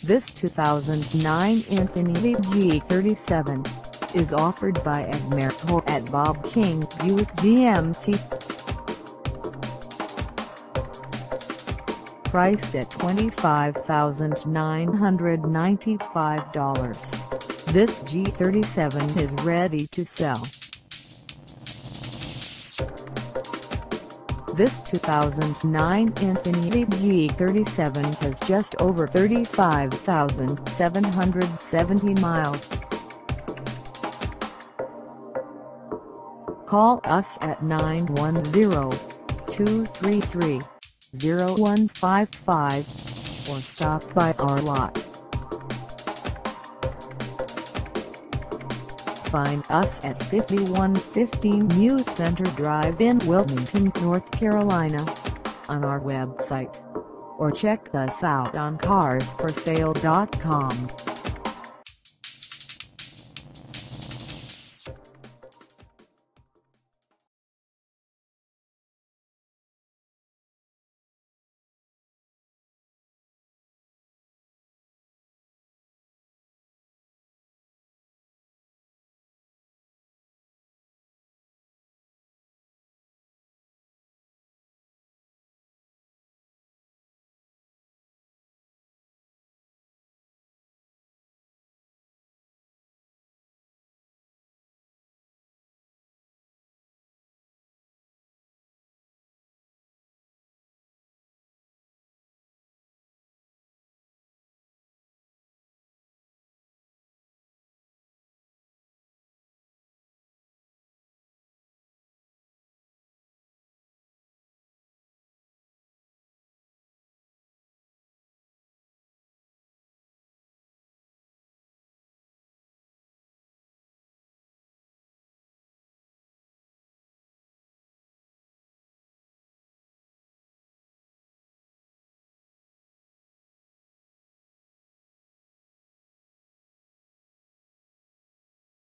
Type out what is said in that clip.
This 2009 Infiniti G37 is offered by Meshaw at Bob King Buick GMC. Priced at $25,995, this G37 is ready to sell. This 2009 Infiniti G37 has just over 35,770 miles. Call us at 910-233-0155 or stop by our lot. Find us at 5115 New Center Drive in Wilmington, North Carolina, on our website, or check us out on carsforsale.com.